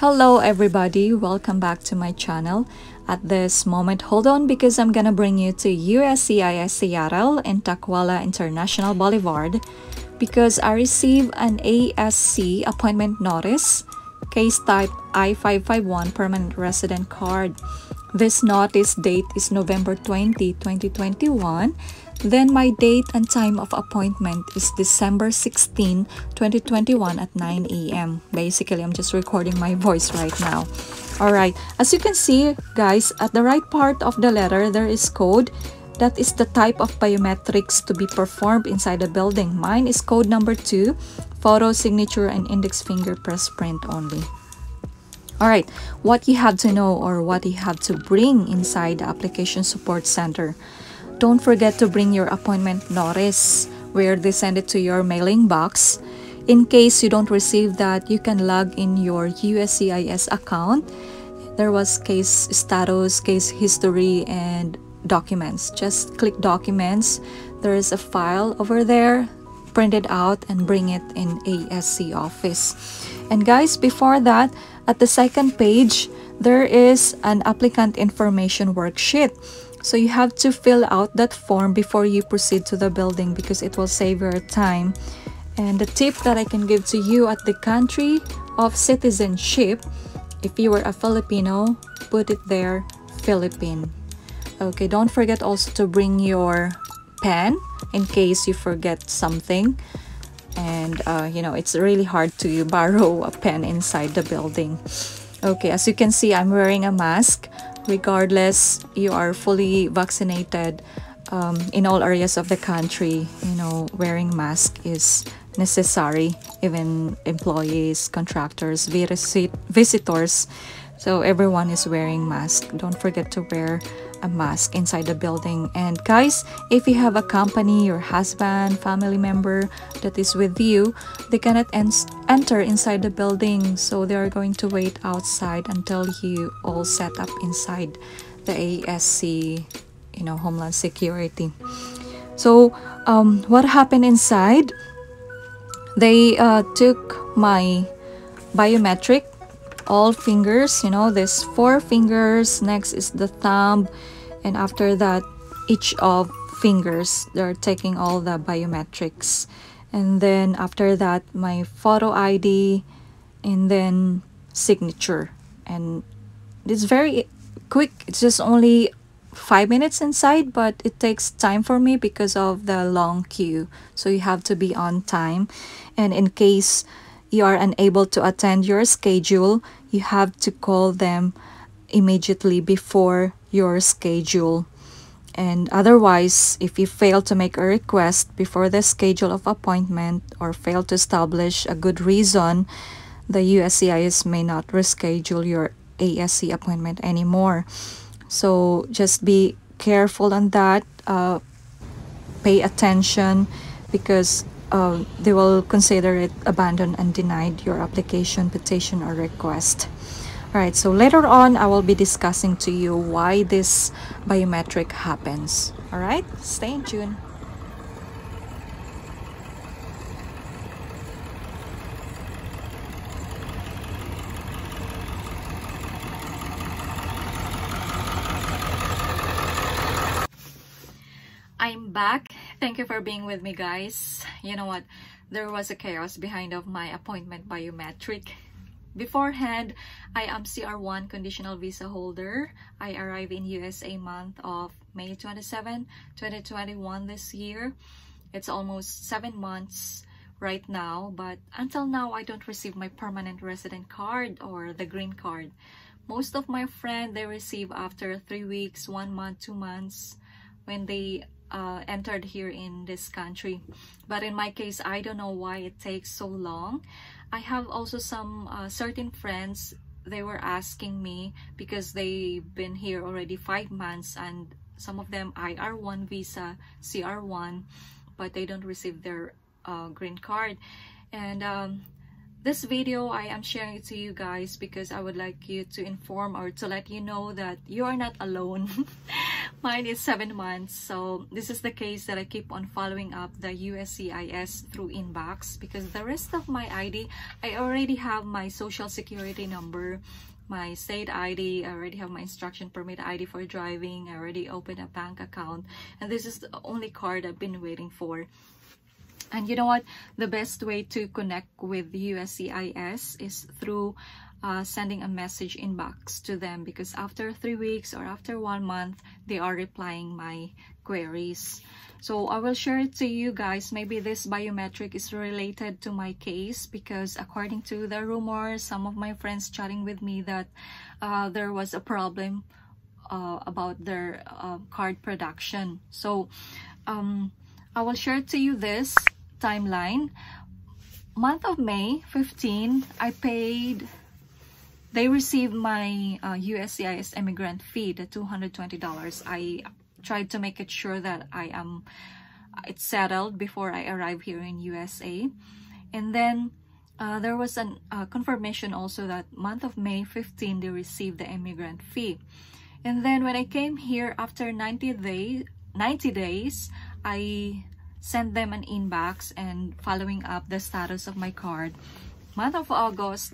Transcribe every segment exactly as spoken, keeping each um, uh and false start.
Hello everybody, welcome back to my channel. At this moment, hold on because I'm gonna bring you to U S C I S Seattle in Tacuala International Boulevard because I received an A S C appointment notice, case type I five five one permanent resident card. This notice date is November twentieth, twenty twenty-one. Then my date and time of appointment is December sixteenth, twenty twenty-one at nine A M Basically, I'm just recording my voice right now. Alright, as you can see, guys, at the right part of the letter, there is code. That is the type of biometrics to be performed inside the building. Mine is code number two, photo, signature, and index finger press print only. Alright, what you have to know or what you have to bring inside the application support center. Don't forget to bring your appointment notice where they send it to your mailing box. In case you don't receive that, you can log in your U S C I S account. There was case status, case history, and documents. Just click documents. There is a file over there. Print it out and bring it in A S C office. And guys, before that, at the second page, there is an applicant information worksheet. So you have to fill out that form before you proceed to the building because it will save your time. And the tip that I can give to you at the country of citizenship, if you were a Filipino, put it there, Philippine. Okay, don't forget also to bring your pen in case you forget something. And uh, you know, it's really hard to borrow a pen inside the building. Okay, as you can see, I'm wearing a mask. Regardless, you are fully vaccinated um, in all areas of the country, you know, wearing mask is necessary. Even employees, contractors, visit visitors, so everyone is wearing mask. Don't forget to wear a mask inside the building. And guys, if you have a company, your husband, family member that is with you, they cannot en enter inside the building, so they are going to wait outside until you all set up inside the A S C, you know, Homeland Security. So um, what happened inside? They uh, took my biometric, all fingers, you know, there's four fingers, next is the thumb, and after that each of fingers, they're taking all the biometrics. And then after that, my photo I D, and then signature. And it's very quick, it's just only five minutes inside, but it takes time for me because of the long queue, so you have to be on time. And in case you are unable to attend your schedule, you have to call them immediately before your schedule. And otherwise, if you fail to make a request before the schedule of appointment or fail to establish a good reason, the U S C I S may not reschedule your A S C appointment anymore. So just be careful on that. Uh, pay attention because Uh, they will consider it abandoned and denied your application, petition, or request. Alright, so later on, I will be discussing to you why this biometric happens. Alright, stay in tune. I'm back. Thank you for being with me, guys. You know what? There was a chaos behind of my appointment biometric. Beforehand, I am C R one conditional visa holder. I arrived in U S A month of May twenty-seventh, twenty twenty-one this year. It's almost seven months right now, but until now, I don't receive my permanent resident card or the green card. Most of my friends, they receive after three weeks, one month, two months when they Uh, entered here in this country. But in my case, I don't know why it takes so long. I have also some uh, certain friends, they were asking me because they've been here already five months and some of them I R one visa, C R one, but they don't receive their uh, green card. And um, this video I am sharing it to you guys because I would like you to inform or to let you know that you are not alone. Mine is seven months, so this is the case that I keep on following up the U S C I S through inbox, because the rest of my I D, I already have my social security number, my state I D, I already have my instruction permit I D for driving, I already opened a bank account, and this is the only card I've been waiting for. And you know what? The best way to connect with U S C I S is through uh, sending a message inbox to them, because after three weeks or after one month, they are replying my queries. So I will share it to you guys. Maybe this biometric is related to my case, because according to the rumors, some of my friends chatting with me that uh, there was a problem uh, about their uh, card production. So um, I will share to you this timeline. Month of May fifteenth, I paid, they received my uh, U S C I S immigrant fee, the two hundred twenty dollars. I tried to make it sure that I am, it's settled before I arrive here in U S A. And then uh, there was a uh, confirmation also that month of May fifteenth, they received the immigrant fee. And then when I came here after ninety days, ninety days, I sent them an inbox and following up the status of my card. Month of August,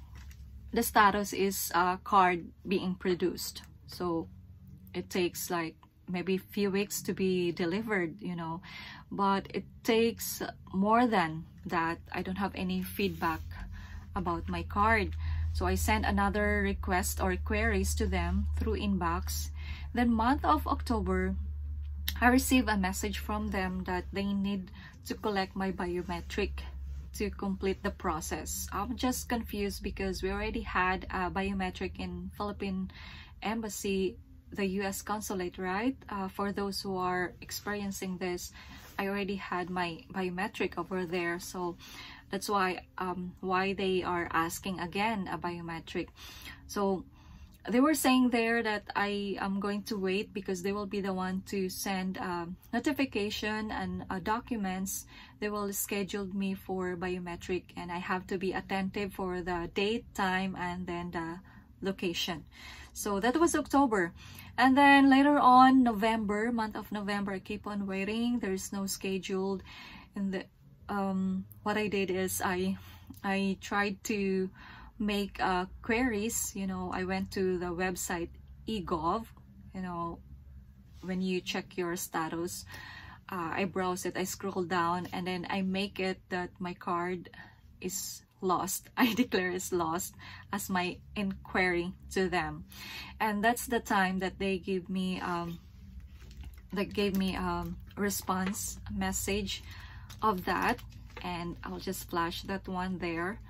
the status is uh, card being produced. So it takes like maybe a few weeks to be delivered, you know, but it takes more than that. I don't have any feedback about my card. So I sent another request or queries to them through inbox. Then month of October, I received a message from them that they need to collect my biometric to complete the process. I'm just confused because we already had a biometric in Philippine Embassy, the U S consulate, right? Uh, for those who are experiencing this, I already had my biometric over there. So that's why um, why they are asking again a biometric. So they were saying there that I am going to wait because they will be the one to send um, notification and uh, documents. They will schedule me for biometric, and I have to be attentive for the date, time, and then the location. So that was October. And then later on, November, month of November, I keep on waiting. There is no scheduled. And the, um, what I did is I, I tried to make uh, queries. You know, I went to the website e gov, you know, when you check your status, uh, I browse it, I scroll down, and then I make it that my card is lost. I declare it's lost as my inquiry to them. And that's the time that they give me um that gave me um response message of that, and I'll just flash that one there.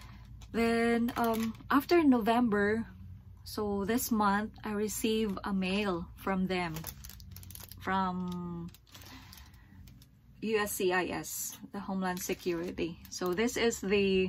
Then um, after November, so this month, I received a mail from them, from U S C I S, the Homeland Security. So this is the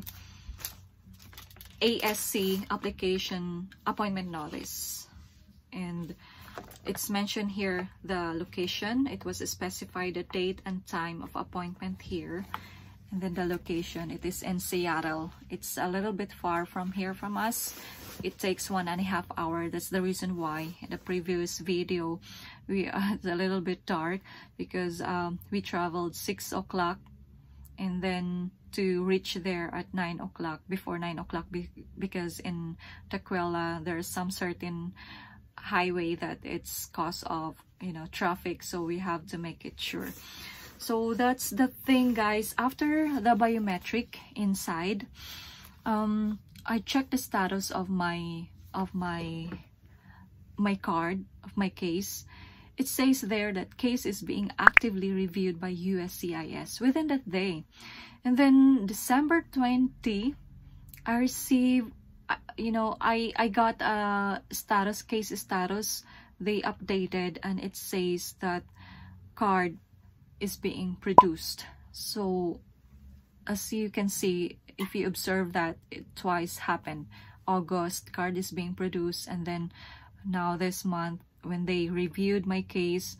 A S C application appointment notice. And it's mentioned here the location. It was specified the date and time of appointment here. And then the location, it is in Seattle. It's a little bit far from here from us. It takes one and a half hour. That's the reason why in the previous video we uh, it's a little bit dark, because um, we traveled six o'clock and then to reach there at nine o'clock, before nine o'clock, be because in Taquela there's some certain highway that it's cause of, you know, traffic, so we have to make it sure. So that's the thing, guys. After the biometric inside, um, I checked the status of my of my my card, of my case. It says there that case is being actively reviewed by U S C I S within that day. And then December twentieth, I received, you know, I I got a status, case status. They updated, and it says that card is being produced. So as you can see, if you observe that, it twice happened. August, card is being produced, and then now this month when they reviewed my case,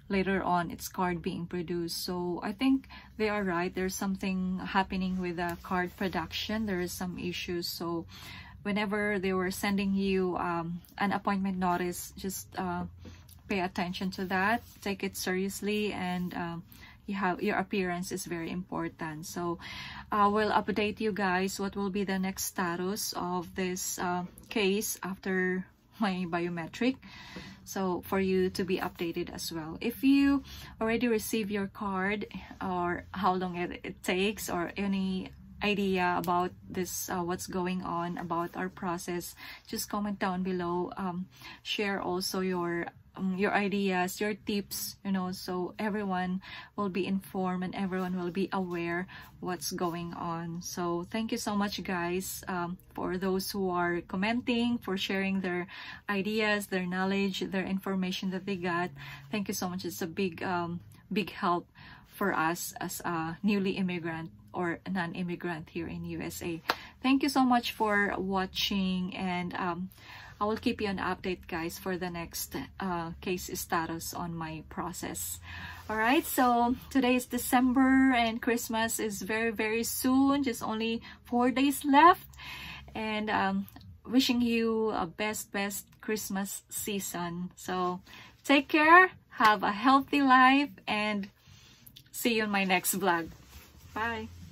later on its card being produced. So I think they are right. There's something happening with the card production. There is some issues. So whenever they were sending you um, an appointment notice, just uh, pay attention to that, take it seriously, and um, you have your appearance is very important. So I uh, will update you guys what will be the next status of this uh, case after my biometric, so for you to be updated as well. If you already received your card, or how long it, it takes, or any idea about this, uh, what's going on about our process, just comment down below. Um, share also your um, your ideas, your tips, you know, so everyone will be informed and everyone will be aware what's going on. So thank you so much, guys, um, for those who are commenting, for sharing their ideas, their knowledge, their information that they got. Thank you so much. It's a big um, big help for us as a newly immigrant or non-immigrant here in U S A. Thank you so much for watching, and um, I will keep you an update, guys, for the next uh, case status on my process. All right, so today is December and Christmas is very, very soon. Just only four days left, and um, wishing you a best, best Christmas season. So take care, have a healthy life, and see you in my next vlog. Bye.